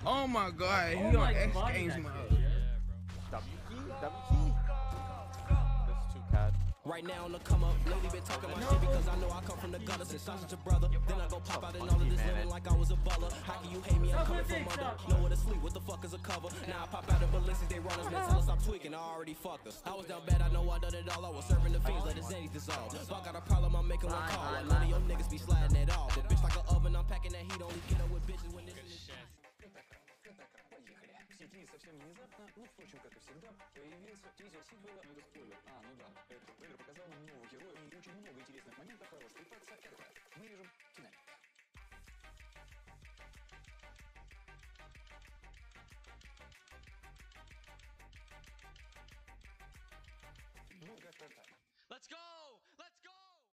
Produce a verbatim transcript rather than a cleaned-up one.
Oh my god, he Oh on my X God, Games that mode. shit, yeah. W key, W key. This is too cat. Right now on the come up, lately been talking my shit because I know I come from the gutter since I'm such a brother. Then I go pop out and all of this living like I was a baller. How can you hate me? I'm coming from under. Nowhere to sleep, what the fuck is a cover? Now I pop out in ballistics, they run us, man, tell us I'm tweaking, I already fucked us. I was down bad, I know I done it all, I was serving the fiends, let his any dissolve. If I got a problem, I'm making one call, and none of your niggas be sliding at all. But bitch like an oven, I'm packing that heat, only get up with bitches when this is shit. Сети совсем внезапно, ну, впрочем, как и всегда, появился тизер сиквела. Ну, это спойлер. А, ну да. Этот трейлер показал нам нового героя и очень много интересных моментов. Растрепаться это. Мы режем финально. Ну, как-то так.